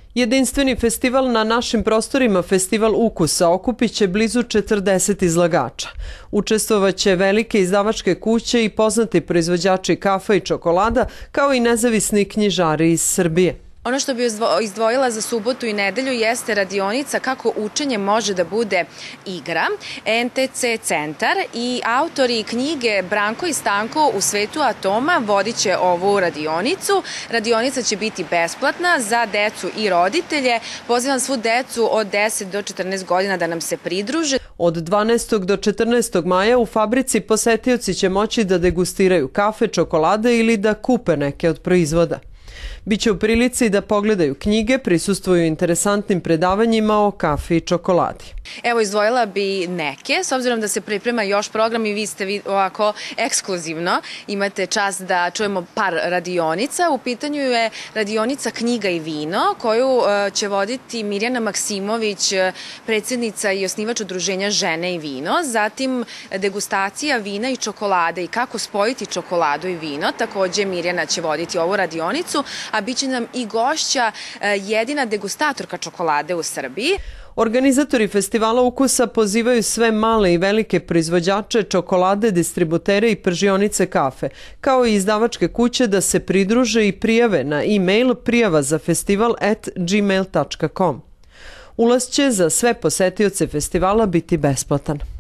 Jedinstveni festival na našim prostorima, Festival ukusa, okupit će blizu 40 izlagača. Učestvovaće velike izdavačke kuće i poznati proizvođači kafe i čokolada, kao i nezavisni knjižari iz Srbije. Ono što bi izdvojila za subotu i nedelju jeste radionica kako učenje može da bude igra, NTC centar i autori knjige Branko i Stanko u svetu atoma vodit će ovu radionicu. Radionica će biti besplatna za decu i roditelje. Pozivam svu decu od 10 do 14 godina da nam se pridruže. Od 12. do 14. maja u fabrici posetioci će moći da degustiraju kafe, čokolade ili da kupe neke od proizvoda. Biće u prilici da pogledaju knjige, prisustvuju interesantnim predavanjima o kafi i čokoladi. Evo, izdvojila bi neke, s obzirom da se priprema još program i vi ste ovako ekskluzivno. Imate čast da čujemo par radionica. U pitanju je radionica Knjiga i vino, koju će voditi Mirjana Maksimović, predsjednica i osnivač udruženja Žene i vino. Zatim degustacija vina i čokolade i kako spojiti čokoladu i vino. Takođe Mirjana će voditi ovu radionicu, a bit će nam i gošća jedina degustatorka čokolade u Srbiji. Organizatori Festivala ukusa pozivaju sve male i velike proizvođače čokolade, distributere i pržionice kafe, kao i izdavačke kuće da se pridruže i prijave na e-mail prijava-za-festival@gmail.com. Ulaz će za sve posetioce festivala biti besplatan.